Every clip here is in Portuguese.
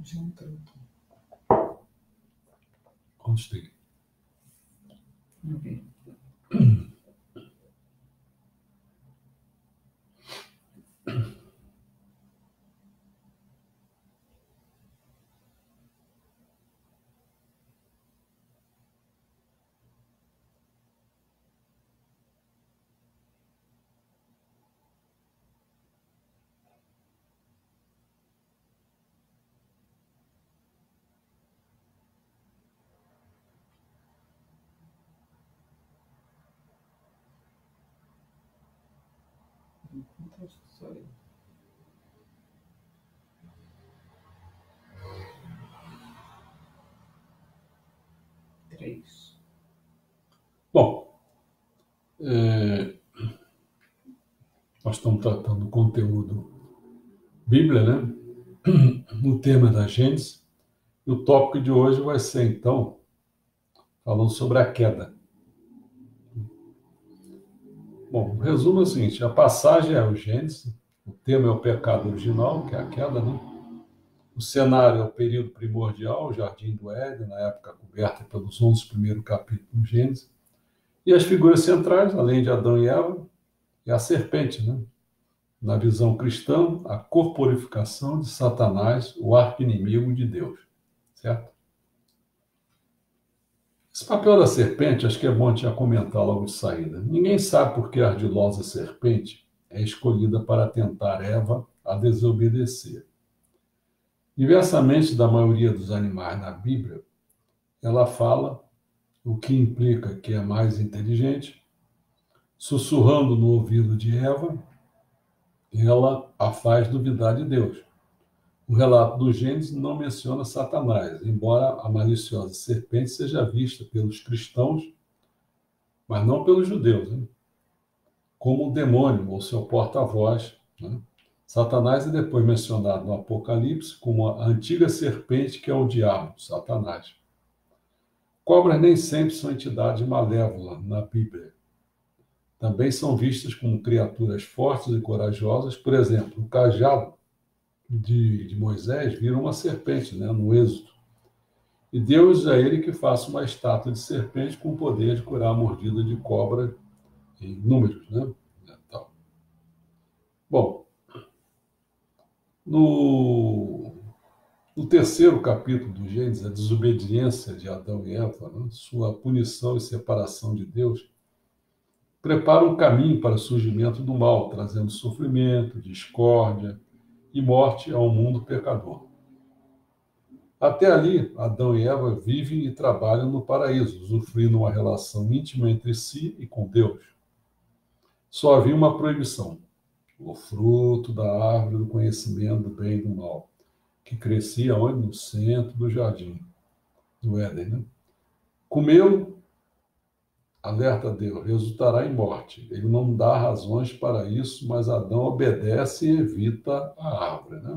Já entrou aqui. Quantos tem? Vamos ver. Então, acho que sou eu. Três. Bom, nós estamos tratando do conteúdo Bíblia, né? No tema da Gênesis. E o tópico de hoje vai ser, então, falando sobre a queda. Bom, o resumo é o seguinte: a passagem é o Gênesis, o tema é o pecado original, que é a queda, né? O cenário é o período primordial, o Jardim do Éden, na época coberta pelos 11 primeiros capítulos do Gênesis. E as figuras centrais, além de Adão e Eva, é a serpente, né? Na visão cristã, a corporificação de Satanás, o arqui-inimigo de Deus, certo? Esse papel da serpente, acho que é bom a gente já comentar logo de saída. Ninguém sabe por que a ardilosa serpente é escolhida para tentar Eva a desobedecer. Diversamente da maioria dos animais na Bíblia, ela fala, o que implica que é mais inteligente, sussurrando no ouvido de Eva, ela a faz duvidar de Deus. O relato do Gênesis não menciona Satanás, embora a maliciosa serpente seja vista pelos cristãos, mas não pelos judeus, né? Como o demônio ou seu porta-voz, né? Satanás é depois mencionado no Apocalipse como a antiga serpente que é o diabo, Satanás. Cobras nem sempre são entidades malévolas na Bíblia. Também são vistas como criaturas fortes e corajosas. Por exemplo, o cajado de Moisés vira uma serpente, né, no Êxodo. E Deus é ele que faça uma estátua de serpente com o poder de curar a mordida de cobra em números, né? Bom, no terceiro capítulo do Gênesis, a desobediência de Adão e Eva, né, sua punição e separação de Deus, prepara um caminho para o surgimento do mal, trazendo sofrimento, discórdia e morte ao mundo pecador. Até ali, Adão e Eva vivem e trabalham no paraíso, usufruindo uma relação íntima entre si e com Deus. Só havia uma proibição: o fruto da árvore do conhecimento do bem e do mal, que crescia onde? No centro do jardim, do Éden, né? Comê-lo, alerta a Deus, resultará em morte. Ele não dá razões para isso, mas Adão obedece e evita a árvore, né?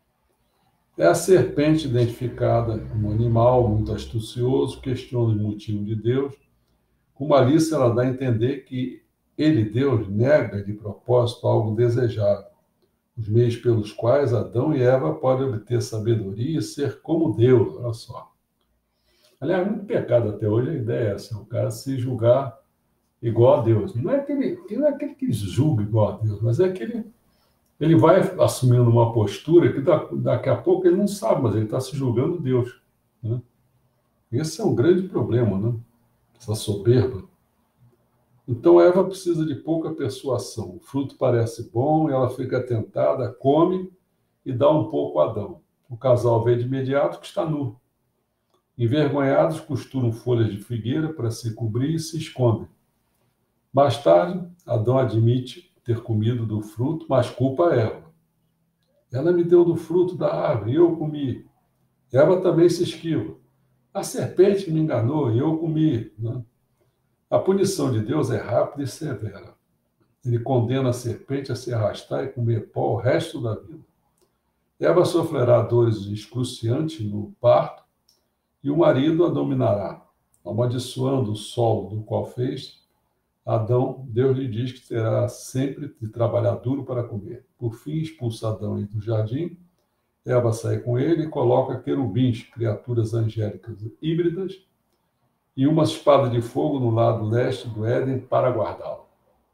É a serpente identificada como um animal muito astucioso, questiona o motivo de Deus. Com malícia, ela dá a entender que ele, Deus, nega de propósito algo desejável, os meios pelos quais Adão e Eva podem obter sabedoria e ser como Deus, olha só. Aliás, muito pecado até hoje a ideia é essa, o cara se julgar igual a Deus. Não é aquele que julga igual a Deus, mas é aquele ele vai assumindo uma postura que daqui a pouco ele não sabe, mas ele está se julgando Deus, né? Esse é um grande problema, né? Essa soberba. Então Eva precisa de pouca persuasão. O fruto parece bom, ela fica tentada, come e dá um pouco a Adão. O casal vê de imediato que está nu. Envergonhados, costuram folhas de figueira para se cobrir e se escondem. Mais tarde, Adão admite ter comido do fruto, mas culpa Eva. Ela me deu do fruto da árvore e eu comi. Eva também se esquiva. A serpente me enganou e eu comi, né? A punição de Deus é rápida e severa. Ele condena a serpente a se arrastar e comer pó o resto da vida. Eva sofrerá dores excruciantes no parto e o marido a dominará. Amaldiçoando o solo do qual fez, Adão, Deus lhe diz que terá sempre de trabalhar duro para comer. Por fim, expulsa Adão do jardim Eva sai com ele e coloca querubins, criaturas angélicas híbridas, e uma espada de fogo no lado leste do Éden para guardá-lo.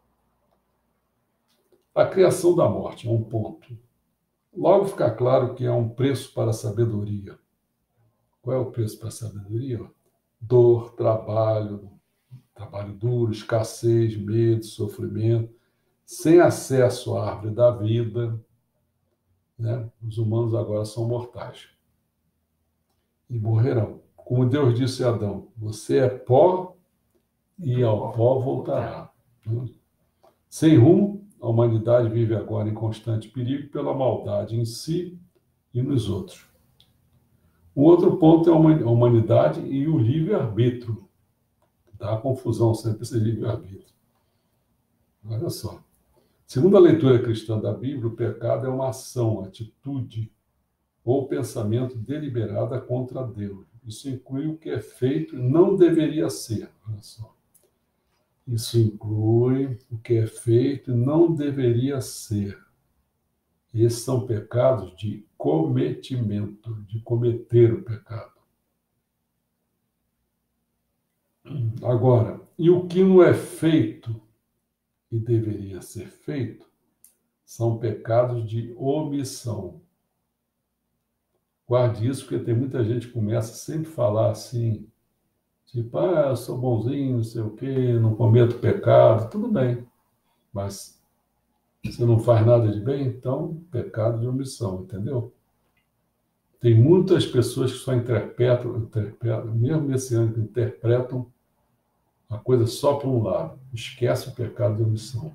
A criação da morte é um ponto. Logo fica claro que há um preço para a sabedoria. Qual é o preço para a sabedoria? Dor, trabalho duro, escassez, medo, sofrimento, sem acesso à árvore da vida, né? Os humanos agora são mortais e morrerão. Como Deus disse a Adão, você é pó e ao pó voltará. Sem rumo, a humanidade vive agora em constante perigo pela maldade em si e nos outros. Um outro ponto é a humanidade e o livre-arbítrio. Dá confusão sempre esse livre-arbítrio. Olha só. Segundo a leitura cristã da Bíblia, o pecado é uma ação, atitude ou pensamento deliberada contra Deus. Isso inclui o que é feito e não deveria ser. Olha só. Isso inclui o que é feito e não deveria ser. Esses são pecados de cometimento, de cometer o pecado. Agora, e o que não é feito e deveria ser feito são pecados de omissão. Guarde isso, porque tem muita gente que começa sempre a falar assim, tipo, eu sou bonzinho, não sei o quê, não cometo pecado, tudo bem, mas você não faz nada de bem, então pecado de omissão, entendeu? Tem muitas pessoas que só interpretam mesmo nesse ano, que interpretam a coisa só por um lado, esquece o pecado de omissão.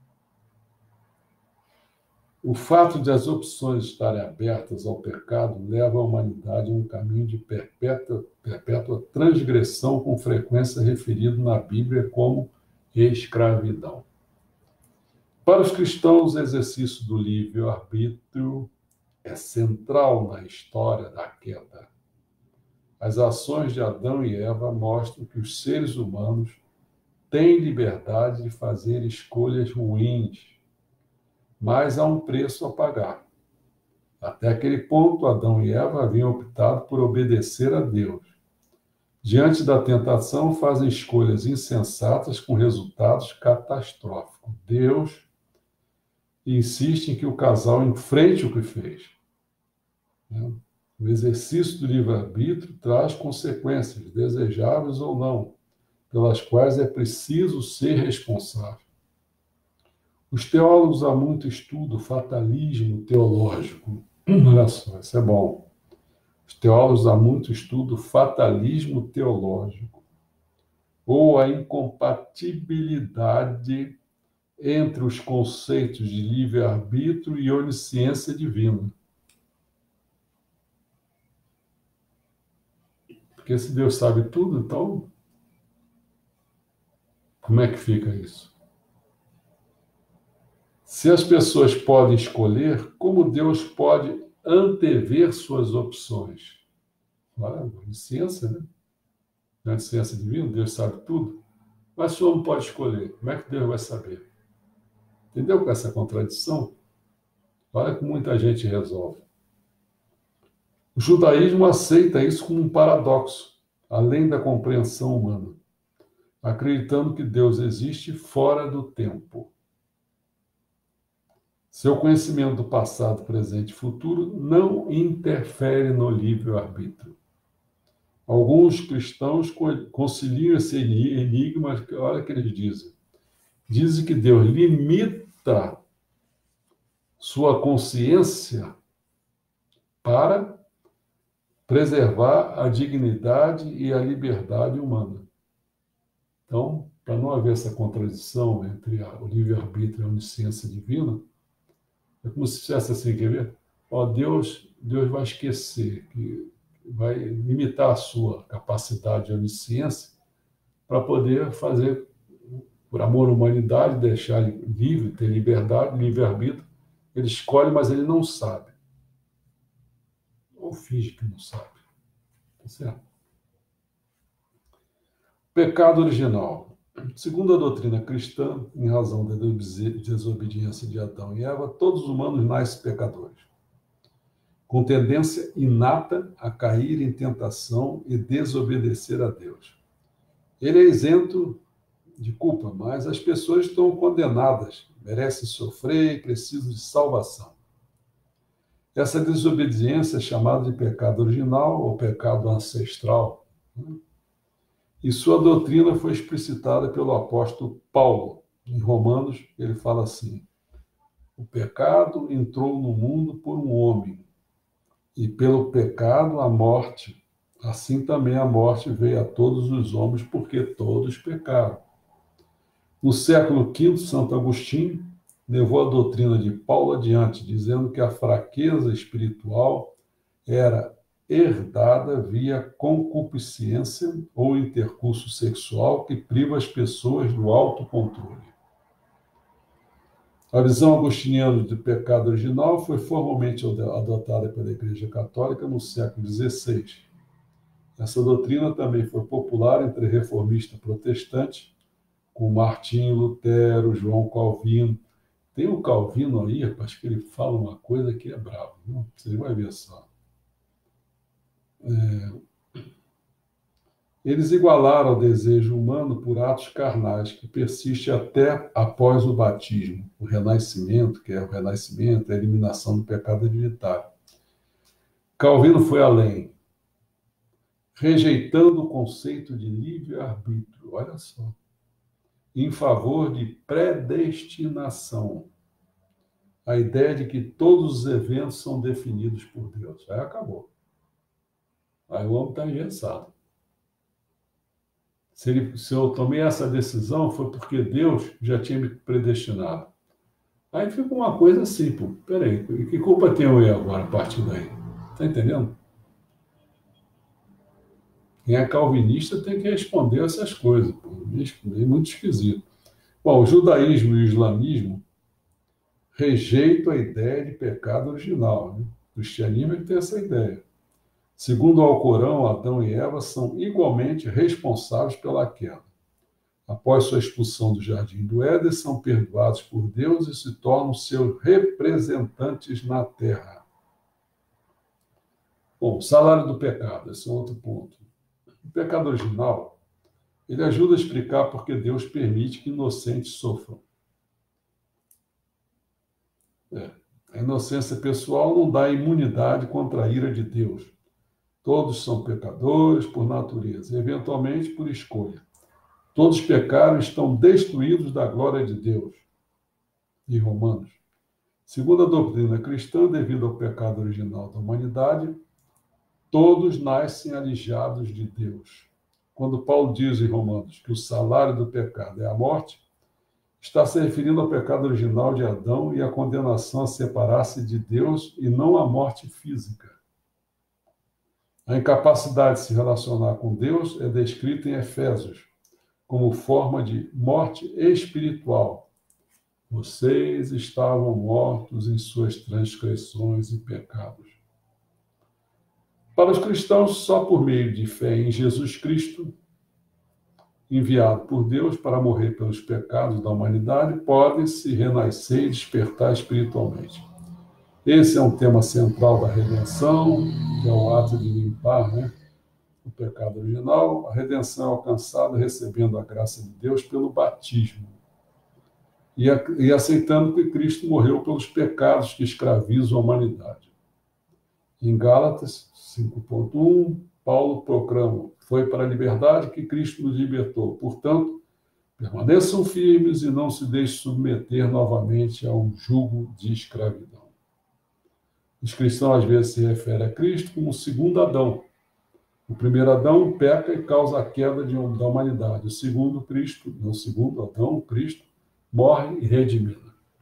O fato de as opções estarem abertas ao pecado leva a humanidade a um caminho de perpétua transgressão, com frequência referido na Bíblia como escravidão. Para os cristãos, o exercício do livre-arbítrio é central na história da queda. As ações de Adão e Eva mostram que os seres humanos têm liberdade de fazer escolhas ruins, mas há um preço a pagar. Até aquele ponto, Adão e Eva haviam optado por obedecer a Deus. Diante da tentação, fazem escolhas insensatas com resultados catastróficos. Deus insiste em que o casal enfrente o que fez. O exercício do livre-arbítrio traz consequências, desejáveis ou não, pelas quais é preciso ser responsável. Os teólogos há muito estudam o fatalismo teológico. Olha só, isso é bom. Os teólogos há muito estudam o fatalismo teológico, ou a incompatibilidade entre os conceitos de livre-arbítrio e onisciência divina. Porque se Deus sabe tudo, então como é que fica isso? Se as pessoas podem escolher, como Deus pode antever suas opções? Olha, onisciência, né? Na onisciência divina, Deus sabe tudo. Mas se o homem pode escolher, como é que Deus vai saber? Entendeu com essa contradição? Olha como muita gente resolve. O judaísmo aceita isso como um paradoxo, além da compreensão humana, acreditando que Deus existe fora do tempo. Seu conhecimento do passado, presente e futuro não interfere no livre-arbítrio. Alguns cristãos conciliam esse enigma, olha o que eles dizem. Dizem que Deus limita sua consciência para preservar a dignidade e a liberdade humana. Então, para não haver essa contradição entre o livre-arbítrio e a onisciência divina, é como se dissesse assim, quer ver? Deus vai esquecer, que vai limitar a sua capacidade de onisciência para poder fazer, por amor à humanidade, deixar ele livre, ter liberdade, livre-arbítrio. Ele escolhe, mas ele não sabe. Ou finge que não sabe. Tá certo? Pecado original. Segundo a doutrina cristã, em razão da desobediência de Adão e Eva, todos os humanos nascem pecadores. com tendência inata a cair em tentação e desobedecer a Deus. Ele é isento de culpa, mas as pessoas estão condenadas, merecem sofrer e precisam de salvação. Essa desobediência é chamada de pecado original ou pecado ancestral, né? E sua doutrina foi explicitada pelo apóstolo Paulo. Em Romanos, ele fala assim: o pecado entrou no mundo por um homem, e pelo pecado a morte. Assim também a morte veio a todos os homens, porque todos pecaram. No século V, Santo Agostinho levou a doutrina de Paulo adiante, dizendo que a fraqueza espiritual era herdada via concupiscência ou intercurso sexual que priva as pessoas do autocontrole. A visão agostiniana do pecado original foi formalmente adotada pela Igreja Católica no século XVI. Essa doutrina também foi popular entre reformistas protestantes, com Martinho Lutero, João Calvino. Tem o Calvino aí, acho que ele fala uma coisa que é bravo, viu? Você vai ver só. Eles igualaram o desejo humano por atos carnais, que persiste até após o batismo, o renascimento, que é o renascimento, a eliminação do pecado hereditário. Calvino foi além, rejeitando o conceito de livre-arbítrio, olha só, em favor de predestinação, a ideia de que todos os eventos são definidos por Deus. Aí acabou. Aí o homem está engessado. Se eu tomei essa decisão, foi porque Deus já tinha me predestinado. Aí fica uma coisa assim, pô, peraí, que culpa tenho eu agora a partir daí? Está entendendo? Quem é calvinista tem que responder essas coisas, pô, é muito esquisito. Bom, o judaísmo e o islamismo rejeitam a ideia de pecado original, né? O cristianismo é que tem essa ideia. Segundo o Alcorão, Adão e Eva são igualmente responsáveis pela queda. Após sua expulsão do jardim do Éden, são perdoados por Deus e se tornam seus representantes na terra. Bom, o salário do pecado, esse é outro ponto. O pecado original, ele ajuda a explicar por que Deus permite que inocentes sofram. A inocência pessoal não dá imunidade contra a ira de Deus. Todos são pecadores por natureza, eventualmente por escolha. Todos pecaram e estão destruídos da glória de Deus. Em Romanos. Segundo a doutrina cristã, devido ao pecado original da humanidade, todos nascem alijados de Deus. Quando Paulo diz em Romanos que o salário do pecado é a morte, está se referindo ao pecado original de Adão e à condenação a separar-se de Deus e não à morte física. A incapacidade de se relacionar com Deus é descrita em Efésios como forma de morte espiritual. Vocês estavam mortos em suas transgressões e pecados. Para os cristãos, só por meio de fé em Jesus Cristo, enviado por Deus para morrer pelos pecados da humanidade, pode-se renascer e despertar espiritualmente. Esse é um tema central da redenção, que é o ato de limpar, o pecado original. A redenção é alcançada recebendo a graça de Deus pelo batismo e aceitando que Cristo morreu pelos pecados que escravizam a humanidade. Em Gálatas 5.1, Paulo proclama: foi para a liberdade que Cristo nos libertou. Portanto, permaneçam firmes e não se deixem submeter novamente a um jugo de escravidão. Os cristãos às vezes se referem a Cristo como o segundo Adão. O primeiro Adão peca e causa a queda da humanidade. O segundo Adão, Cristo, morre e redime.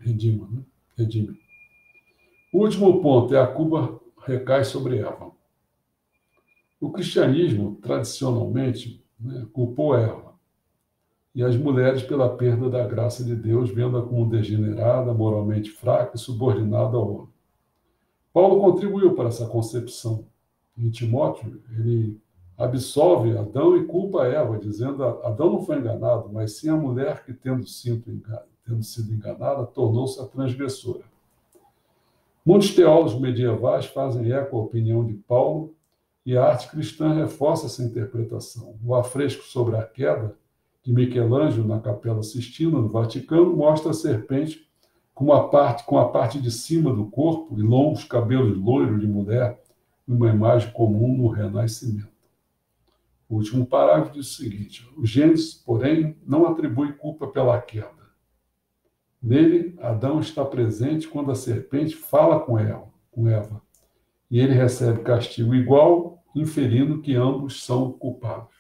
O último ponto é a culpa recai sobre Eva. O cristianismo, tradicionalmente, culpou Eva e as mulheres pela perda da graça de Deus, vendo-a como degenerada, moralmente fraca e subordinada ao homem. Paulo contribuiu para essa concepção. Em Timóteo, ele absolve Adão e culpa Eva, dizendo: Adão não foi enganado, mas sim a mulher que, tendo sido enganada, tornou-se a transgressora. Muitos teólogos medievais fazem eco à opinião de Paulo e a arte cristã reforça essa interpretação. O afresco sobre a queda de Michelangelo na Capela Sistina, no Vaticano, mostra a serpente com a parte de cima do corpo e longos cabelos loiros de mulher, uma imagem comum no Renascimento. O último parágrafo diz o seguinte: o Gênesis, porém, não atribui culpa pela queda. Nele, Adão está presente quando a serpente fala com Eva, e ele recebe castigo igual, inferindo que ambos são culpados.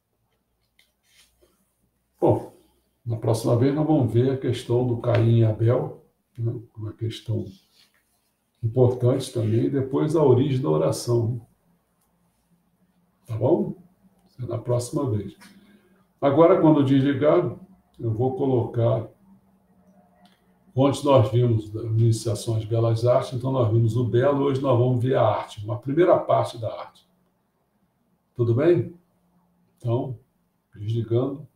Bom, na próxima vez nós vamos ver a questão do Caim e Abel, né, uma questão importante também, e depois a origem da oração. Tá bom? Isso é na próxima vez. Agora, quando desligar, eu vou colocar. Ontem nós vimos iniciações belas artes, então nós vimos o belo, hoje nós vamos ver a arte, uma primeira parte da arte. Tudo bem? Então, desligando.